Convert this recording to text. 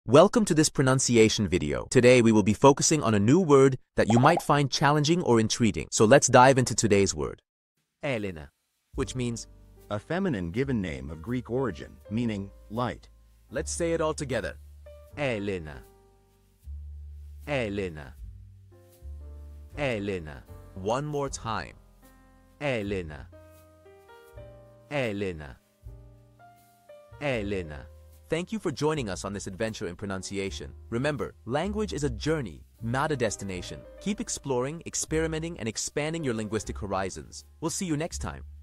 Welcome to this pronunciation video. Today we will be focusing on a new word that you might find challenging or intriguing. So let's dive into today's word. Elena, which means A feminine given name of Greek origin, meaning light. let's say it all together. Elena. Elena. Elena. One more time. Elena. Elena. Elena. Thank you for joining us on this adventure in pronunciation. Remember, language is a journey, not a destination. Keep exploring, experimenting, and expanding your linguistic horizons. We'll see you next time.